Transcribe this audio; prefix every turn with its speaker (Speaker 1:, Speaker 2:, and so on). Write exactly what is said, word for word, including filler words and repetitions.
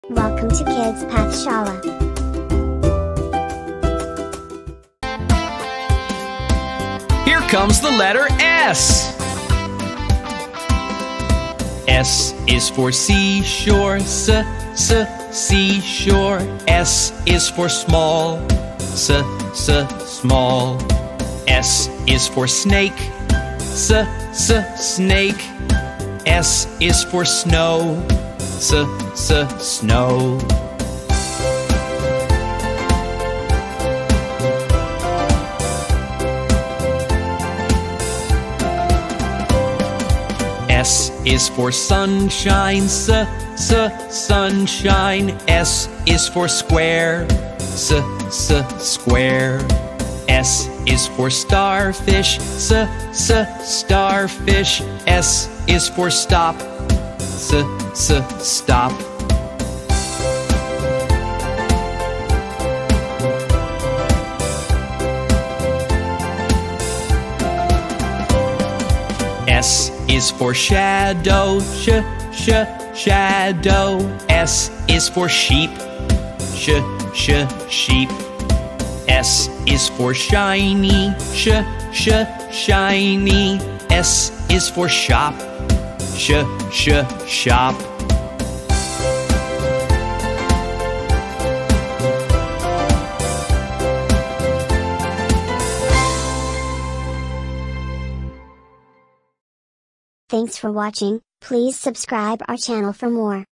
Speaker 1: Welcome to Kids Path Shala.
Speaker 2: Here comes the letter S. S is for seashore, s, s, seashore. S is for small, s, s, small. S is for snake, s, s, snake. S is for snow, s, s, snow. S is for sunshine, s, s, sunshine. S is for square, s, s, square. S is for starfish, s, s, starfish. S is for stop, s, s, stop. S is for shadow, sh, sh, shadow. S is for sheep, sh, sh, sheep. S is for shiny, sh, sh, shiny. S is for shop, sh, sh, shop.
Speaker 1: Thanks for watching. Please subscribe our channel for more.